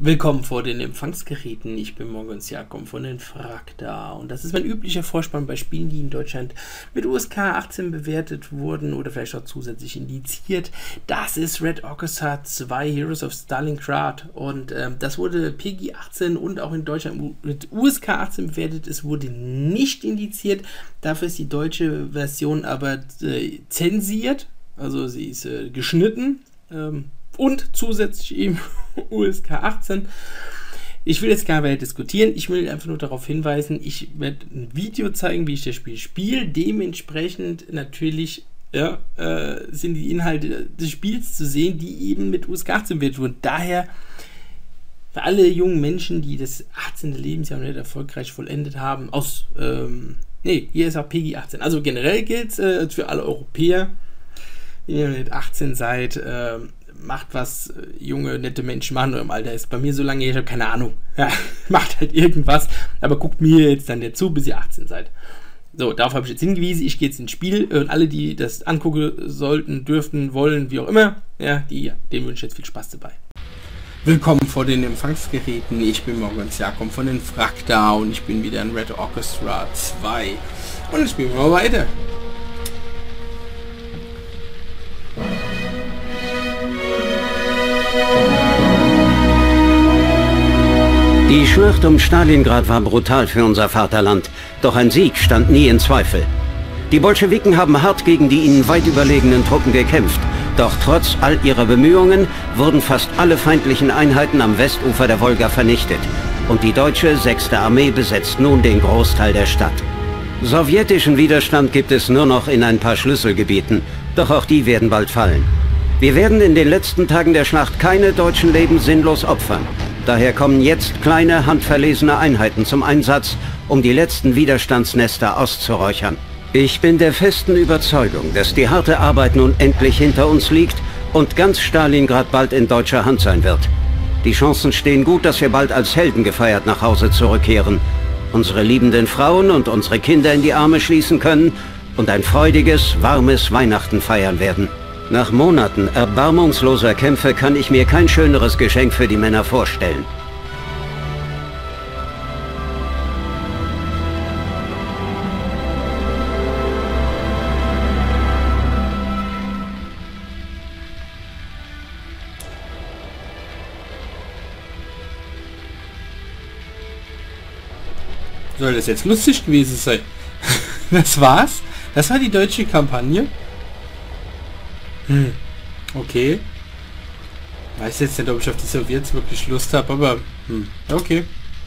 Willkommen vor den Empfangsgeräten. Ich bin Morgens Jakob von den Frakta und das ist mein üblicher Vorspann bei Spielen, die in Deutschland mit USK 18 bewertet wurden oder vielleicht auch zusätzlich indiziert. Das ist Red Orchestra 2 Heroes of Stalingrad und das wurde PG 18 und auch in Deutschland mit USK 18 bewertet. Es wurde nicht indiziert, dafür ist die deutsche Version aber zensiert, also sie ist geschnitten. Und zusätzlich eben USK 18. Ich will jetzt gar nicht diskutieren, ich will einfach nur darauf hinweisen, ich werde ein Video zeigen, wie ich das Spiel spiele. Dementsprechend natürlich sind die Inhalte des Spiels zu sehen, die eben mit USK 18 bewertet wurden. Daher für alle jungen Menschen, die das 18. Lebensjahr nicht erfolgreich vollendet haben, hier ist auch PG 18. Also generell gilt es für alle Europäer, wenn ihr nicht 18 seid, macht, was junge, nette Menschen machen, oder im Alter ist bei mir so lange, ich habe keine Ahnung. Ja, macht halt irgendwas, aber guckt mir jetzt dann nicht zu, bis ihr 18 seid. So, darauf habe ich jetzt hingewiesen, ich gehe jetzt ins Spiel und alle, die das angucken sollten, dürften, wollen, wie auch immer, denen wünsche ich jetzt viel Spaß dabei. Willkommen vor den Empfangsgeräten, ich bin Morgens Jakob von den Frakta und ich bin wieder in Red Orchestra 2 und jetzt spielen wir mal weiter. Die Schlacht um Stalingrad war brutal für unser Vaterland, doch ein Sieg stand nie in Zweifel. Die Bolschewiken haben hart gegen die ihnen weit überlegenen Truppen gekämpft, doch trotz all ihrer Bemühungen wurden fast alle feindlichen Einheiten am Westufer der Wolga vernichtet und die deutsche 6. Armee besetzt nun den Großteil der Stadt. Sowjetischen Widerstand gibt es nur noch in ein paar Schlüsselgebieten, doch auch die werden bald fallen. Wir werden in den letzten Tagen der Schlacht keine deutschen Leben sinnlos opfern. Daher kommen jetzt kleine, handverlesene Einheiten zum Einsatz, um die letzten Widerstandsnester auszuräuchern. Ich bin der festen Überzeugung, dass die harte Arbeit nun endlich hinter uns liegt und ganz Stalingrad bald in deutscher Hand sein wird. Die Chancen stehen gut, dass wir bald als Helden gefeiert nach Hause zurückkehren, unsere liebenden Frauen und unsere Kinder in die Arme schließen können und ein freudiges, warmes Weihnachten feiern werden. Nach Monaten erbarmungsloser Kämpfe kann ich mir kein schöneres Geschenk für die Männer vorstellen. Soll das jetzt lustig gewesen sein? Das war's? Das war die deutsche Kampagne? Okay. Weiß jetzt nicht, ob ich auf die Sowjets wirklich Lust habe, aber okay.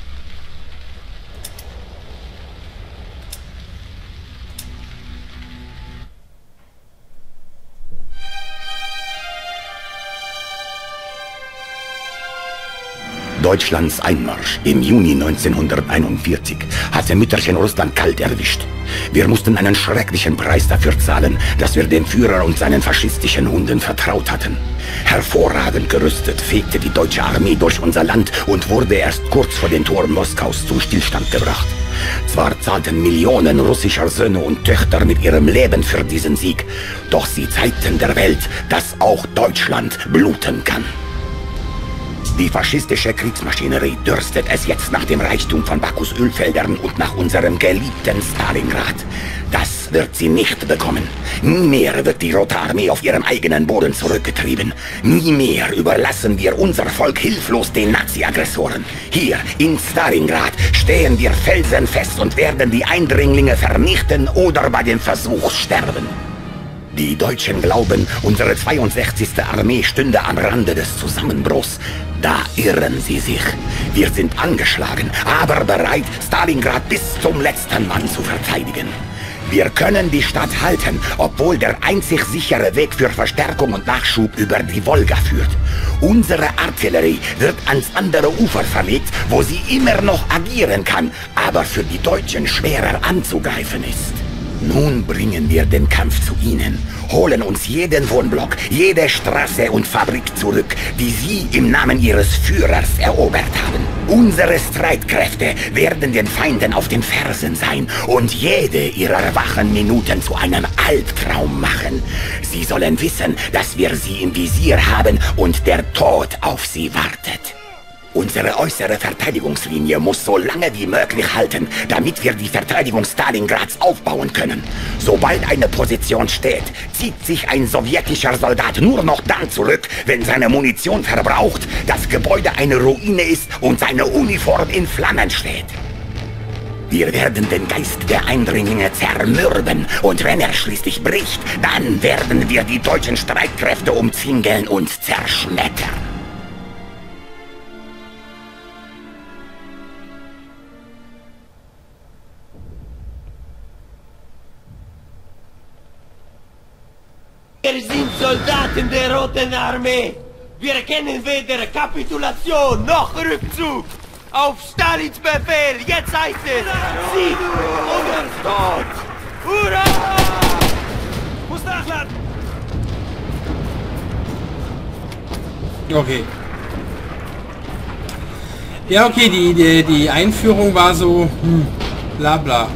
Deutschlands Einmarsch im Juni 1941 hatte Mütterchen Russland kalt erwischt. Wir mussten einen schrecklichen Preis dafür zahlen, dass wir dem Führer und seinen faschistischen Hunden vertraut hatten. Hervorragend gerüstet fegte die deutsche Armee durch unser Land und wurde erst kurz vor den Toren Moskaus zum Stillstand gebracht. Zwar zahlten Millionen russischer Söhne und Töchter mit ihrem Leben für diesen Sieg, doch sie zeigten der Welt, dass auch Deutschland bluten kann. Die faschistische Kriegsmaschinerie dürstet es jetzt nach dem Reichtum von Bakus Ölfeldern und nach unserem geliebten Stalingrad. Das wird sie nicht bekommen. Nie mehr wird die Rote Armee auf ihrem eigenen Boden zurückgetrieben. Nie mehr überlassen wir unser Volk hilflos den Nazi-Aggressoren. Hier in Stalingrad stehen wir felsenfest und werden die Eindringlinge vernichten oder bei dem Versuch sterben. Die Deutschen glauben, unsere 62. Armee stünde am Rande des Zusammenbruchs. Da irren sie sich. Wir sind angeschlagen, aber bereit, Stalingrad bis zum letzten Mann zu verteidigen. Wir können die Stadt halten, obwohl der einzig sichere Weg für Verstärkung und Nachschub über die Wolga führt. Unsere Artillerie wird ans andere Ufer verlegt, wo sie immer noch agieren kann, aber für die Deutschen schwerer anzugreifen ist. Nun bringen wir den Kampf zu ihnen, holen uns jeden Wohnblock, jede Straße und Fabrik zurück, die sie im Namen ihres Führers erobert haben. Unsere Streitkräfte werden den Feinden auf den Fersen sein und jede ihrer wachen Minuten zu einem Albtraum machen. Sie sollen wissen, dass wir sie im Visier haben und der Tod auf sie wartet. Unsere äußere Verteidigungslinie muss so lange wie möglich halten, damit wir die Verteidigung Stalingrads aufbauen können. Sobald eine Position steht, zieht sich ein sowjetischer Soldat nur noch dann zurück, wenn seine Munition verbraucht, das Gebäude eine Ruine ist und seine Uniform in Flammen steht. Wir werden den Geist der Eindringlinge zermürben und wenn er schließlich bricht, dann werden wir die deutschen Streitkräfte umzingeln und zerschmettern. Wir sind Soldaten der Roten Armee. Wir kennen weder Kapitulation noch Rückzug. Auf Stalins Befehl, jetzt heißt es Sieg oder Tod. Hurra! Muss nachladen. Okay. Ja, okay, die Einführung war so, bla bla.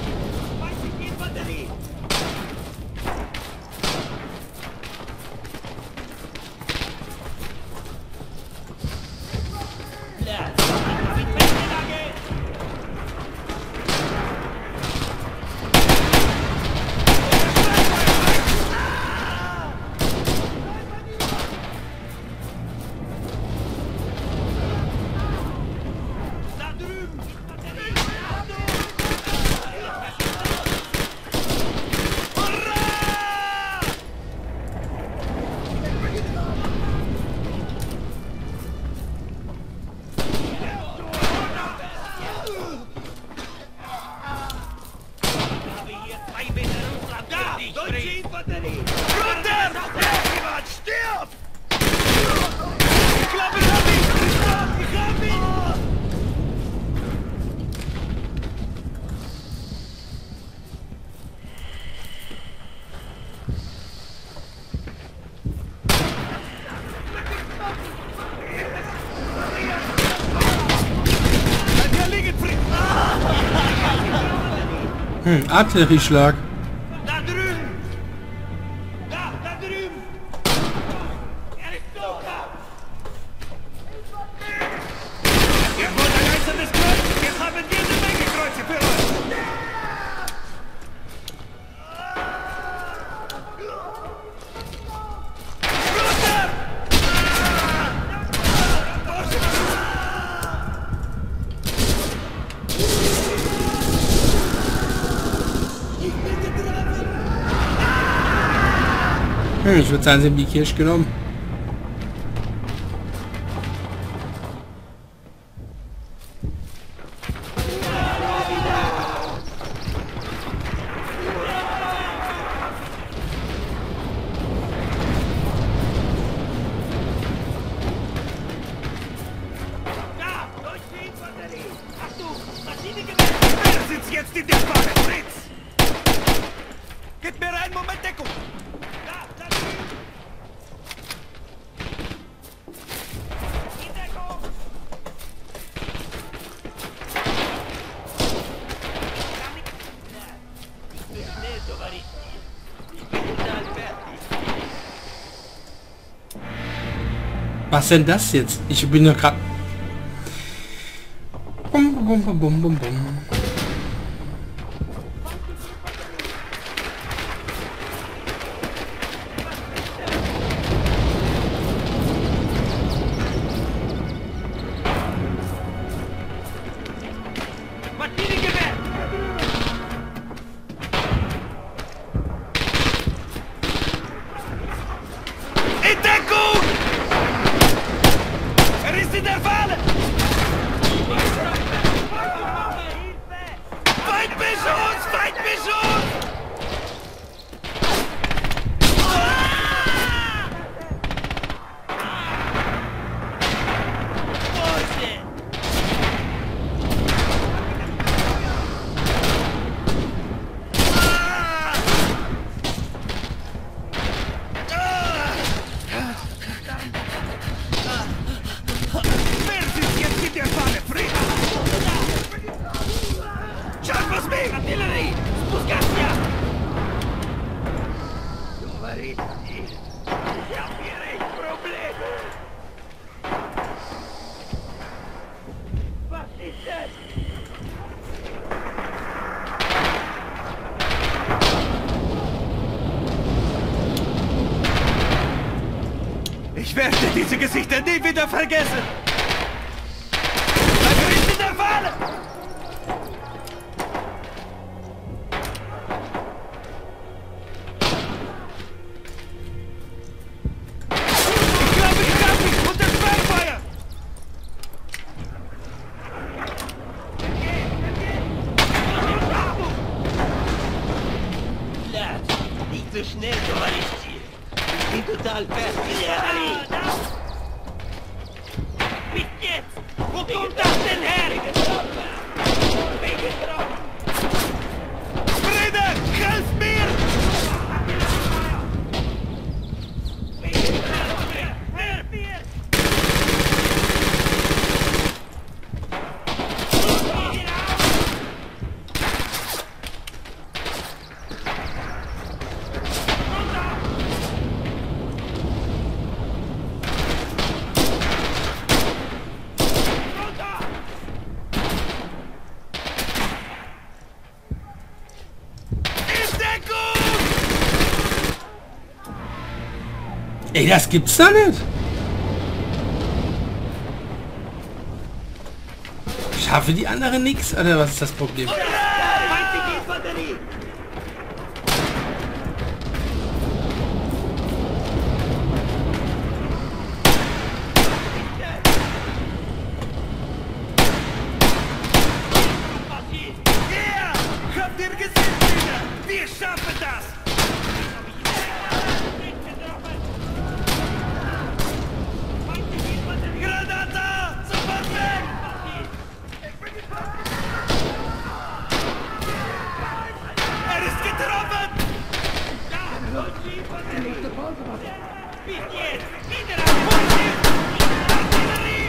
Artillerieschlag. Da drüben! Da drüben! Er ist tot! Ihr wollt ein einzelnes Kreuz? Wir haben jede Menge Kreuze für euch! Ich würde sagen, sie haben die Kirche genommen. Da! Deutsche Infanterie! Achtung! Maschinengewehr! Wer sitzt jetzt in der Fahne? Fritz! Gib mir einen Moment Deckung! Da drüben! In Deckung! Ich bin schnell, Tovari. Ich bin total fertig. Was denn das jetzt? Ich bin doch gerade... Bum, bum, bum, bum, bum, bum. Maschinengewehr! In Deckung! Er ist in der Falle! Hilfe! diese Gesichter nie wieder vergessen! Vergrüßt in der Falle! Ich glaube, unter Sperrfeuer! Latsch, nicht so schnell, Tourist. Ich bin total fertig. Bis jetzt! Wo kommt das denn her? Brüder, helft mir! Ey, das gibt's doch nicht. Schaffe die anderen nix? Oder was ist das Problem? Habt ihr gesehen, Brüder? Wir schaffen das! Granata! Sofort weg! Er ist getroffen! Bis jetzt! Wieder Artillerie!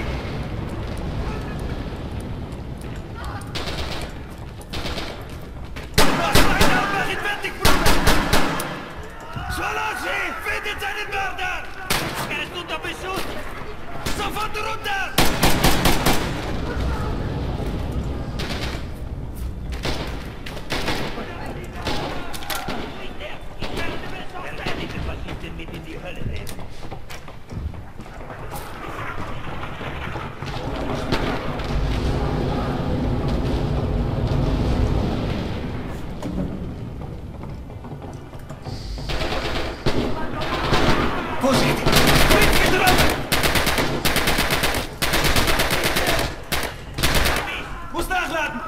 Fertig, Bruder! Schwaloschi, findet seinen Mörder! Er ist unter Beschuss! Sofort runter! Der leidige Faschisten mit in die Hölle nehmen. Vorsicht! Sprint getroffen! Muss nachladen!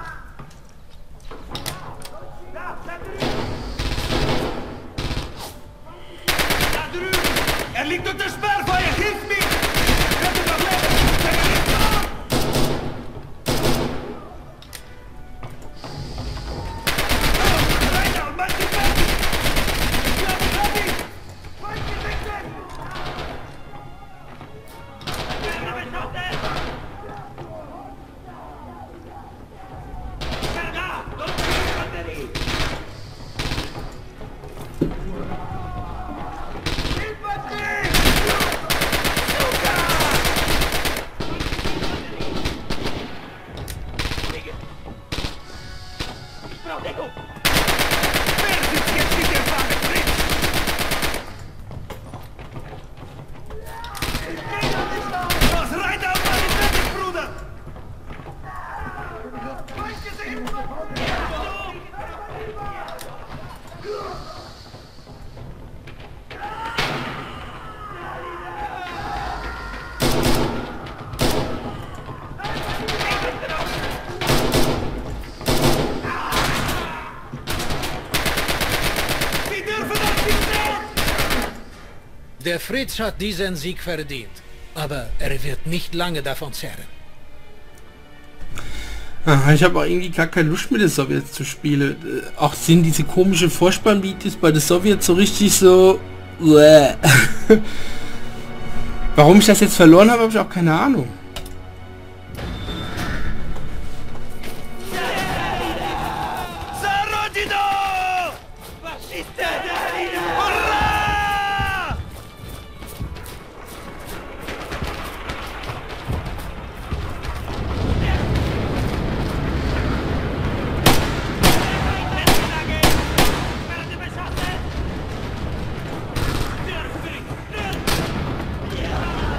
Da drüben! Er liegt unter Sperrfeuer! Hilf mir! Könnte doch leben! Er liegt tot! Reiter und mach die fertig! Ich hab ihn! Feind gesichtet! Da! Dort ist die Batterie! Infanterie! Ich brauch Deckung! Wer sitzt jetzt in der Pfanne? Fritz! Los, Reiter und mach ihn fertig, Bruder! Feind gesehen! Sie dürfen das nicht sehen! Der Fritz hat diesen Sieg verdient, aber er wird nicht lange davon zehren. Aha, ich habe auch irgendwie gar keine Lust mit den Sowjets zu spielen. Auch sind diese komischen Vorspannvideos bei den Sowjets so richtig so... Warum ich das jetzt verloren habe, habe ich auch keine Ahnung. Sarodino! Faschisten! Hurra! Ja!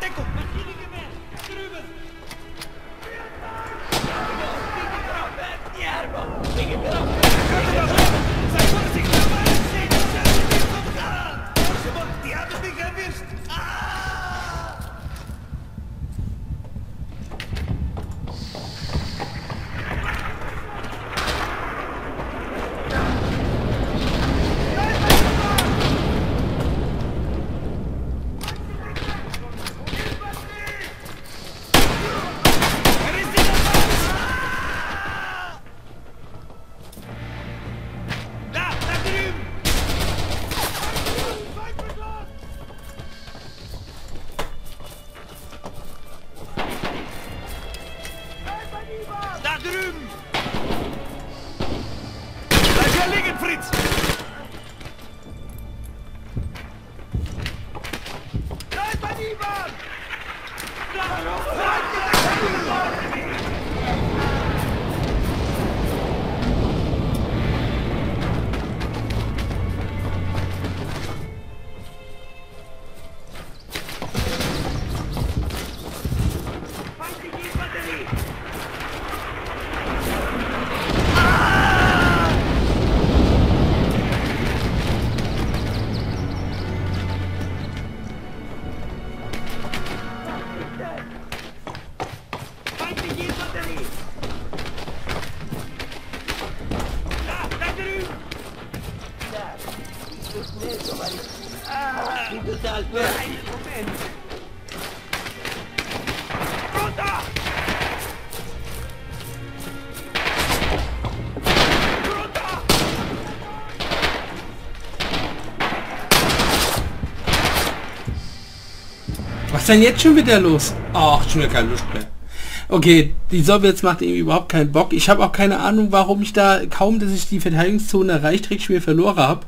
Deckung! Maschinengewehr! Drüben! Sei vorsichtig! Die haben mich erwischt! Da drüben! Bleib hier liegen, Fritz! Da ist ein Ivan! Feindliche Infanterie! Feindliche Infanterie! Da drüben! Total für einen Moment! Runter! Runter! Was ist denn jetzt schon wieder los? Ach, schon wieder keine Lust mehr. Okay, die Sowjets macht irgendwie überhaupt keinen Bock. Ich habe auch keine Ahnung, warum ich da kaum, dass ich die Verteidigungszone erreicht, recht schwer verloren habe.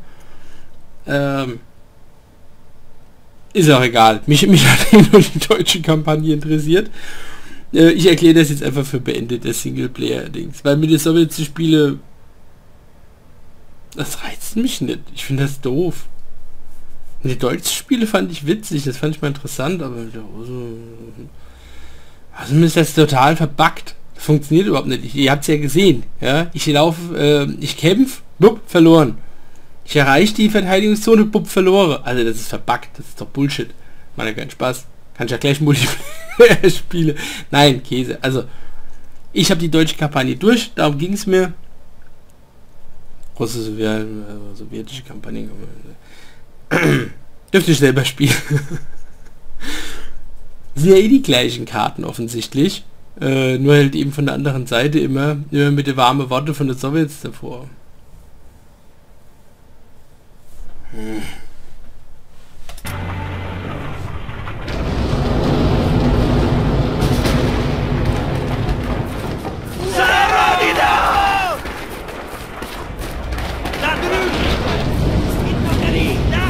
Ist auch egal. Mich hat nur die deutsche Kampagne interessiert. Ich erkläre das jetzt einfach für beendet, das Singleplayer-Dings. Weil mit den Sowjets zu spiele, das reizt mich nicht. Ich finde das doof. Und die deutschen Spiele fand ich witzig, das fand ich mal interessant, aber also ist das total verbuggt. Das funktioniert überhaupt nicht. Ihr habt es ja gesehen. Ja? Ich laufe, ich kämpfe, bupp, verloren. Ich erreiche die Verteidigungszone, bupp, verloren. Also das ist verbuggt, das ist doch Bullshit. Macht ja keinen Spaß. Kann ich ja gleich Multiplayer spiele. Nein, Käse. Also, ich habe die deutsche Kampagne durch, darum ging es mir. Russische, sowjetische Kampagne. Dürfte ich selber spielen. Sind ja eh die gleichen Karten offensichtlich. Nur halt eben von der anderen Seite immer mit den warmen Worte von den Sowjets davor. Da drüben! Infanterie, da!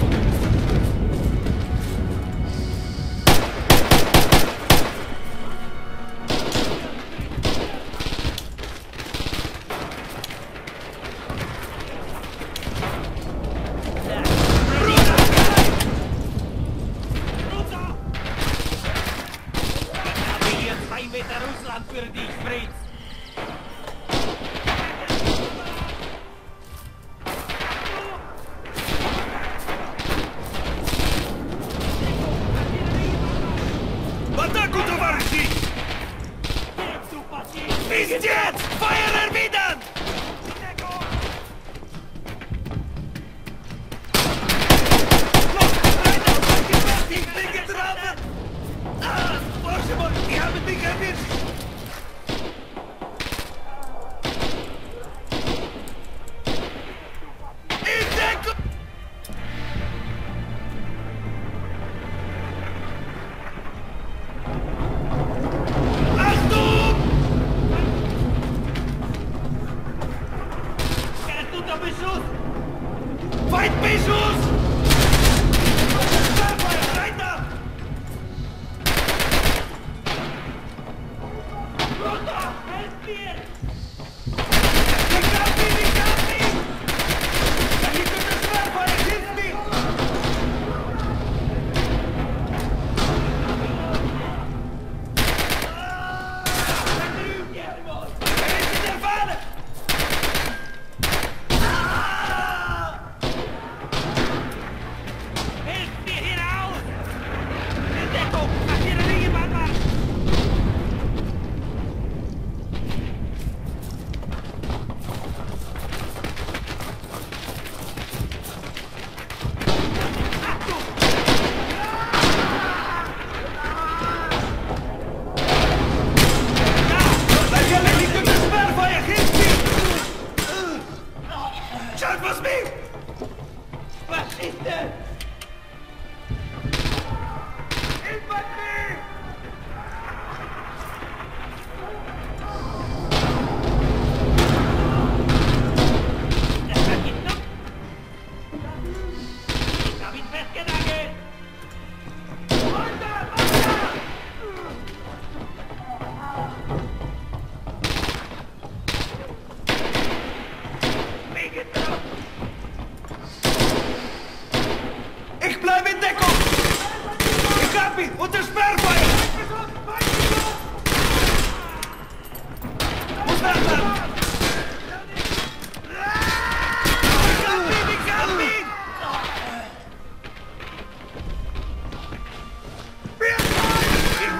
Runter! Ich habe hier 2 Meter Russland für dich, Fritz! В атаку, товарищи! Пиздец! Feuer erwidern! Ich bin getroffen! Bоже мой, die haben mich erwischt! In Deckung! Achtung!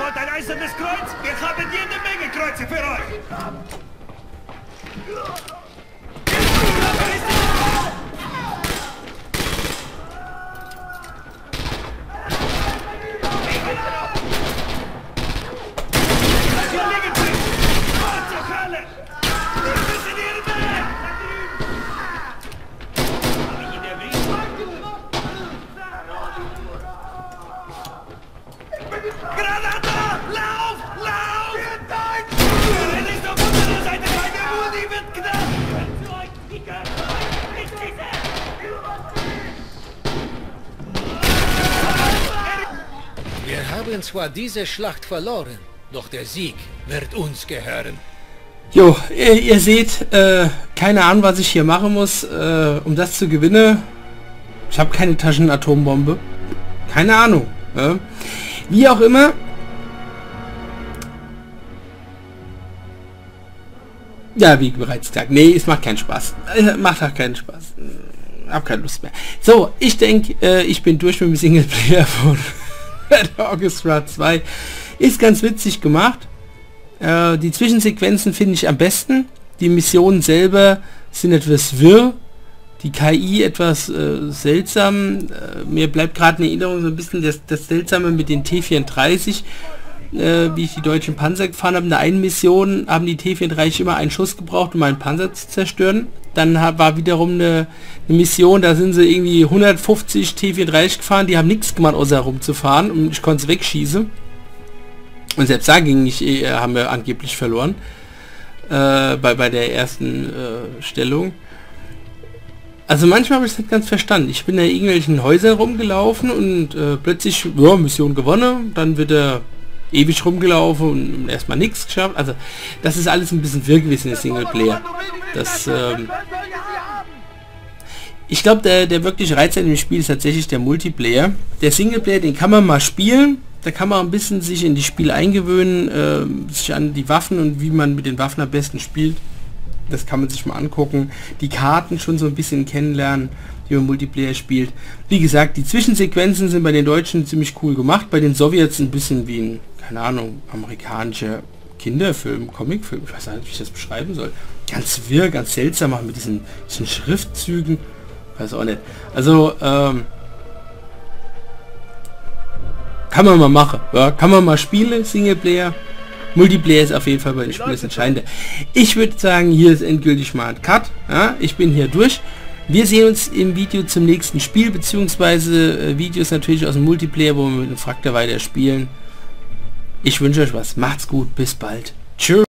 wollt ein eisernes Kreuz? Wir haben jede Menge Kreuze für euch. Granata! Lauf! Lauf! Er ist auf unserer Seite, meine Muni wird knapp! Wir haben zwar diese Schlacht verloren, doch der Sieg wird uns gehören. Jo, ihr seht, keine Ahnung, was ich hier machen muss, um das zu gewinnen. Ich habe keine Taschenatombombe. Keine Ahnung. Ja. Wie auch immer. Ja, wie bereits gesagt. Nee, es macht keinen Spaß. Macht auch keinen Spaß. Hab keine Lust mehr. So, ich denke, ich bin durch mit dem Singleplayer von Orchestra 2. Ist ganz witzig gemacht. Die Zwischensequenzen finde ich am besten. Die Missionen selber sind etwas wirr. Die KI etwas seltsam. Mir bleibt gerade in Erinnerung so ein bisschen das Seltsame mit den T-34, wie ich die deutschen Panzer gefahren habe. In der einen Mission haben die T-34 immer einen Schuss gebraucht, um einen Panzer zu zerstören. Dann war wiederum eine Mission, da sind sie irgendwie 150 T-34 gefahren, die haben nichts gemacht, außer rumzufahren, und ich konnte es wegschießen. Und selbst da haben wir angeblich verloren, bei der ersten Stellung. Also manchmal habe ich es nicht ganz verstanden. Ich bin in irgendwelchen Häusern rumgelaufen und plötzlich, ja, Mission gewonnen, dann wird er ewig rumgelaufen und erstmal nichts geschafft. Also das ist alles ein bisschen wirr gewesen in der Singleplayer. Ich glaube, der wirkliche Reiz an dem Spiel ist tatsächlich der Multiplayer. Der Singleplayer, den kann man mal spielen. Da kann man ein bisschen sich in die Spiele eingewöhnen, sich an die Waffen und wie man mit den Waffen am besten spielt. Das kann man sich mal angucken. Die Karten schon so ein bisschen kennenlernen, wie man Multiplayer spielt. Wie gesagt, die Zwischensequenzen sind bei den Deutschen ziemlich cool gemacht. Bei den Sowjets ein bisschen wie ein, keine Ahnung, amerikanischer Kinderfilm, Comicfilm. Ich weiß nicht, wie ich das beschreiben soll. Ganz wirr, ganz seltsam mit diesen Schriftzügen. Weiß auch nicht. Also, kann man mal machen. Ja, kann man mal spielen, Singleplayer. Multiplayer ist auf jeden Fall bei den Spielen das Entscheidende. Ich würde sagen, hier ist endgültig mal ein Cut. Ja, ich bin hier durch. Wir sehen uns im Video zum nächsten Spiel, beziehungsweise Videos natürlich aus dem Multiplayer, wo wir mit dem Fraktor weiter spielen. Ich wünsche euch was. Macht's gut. Bis bald. Tschüss.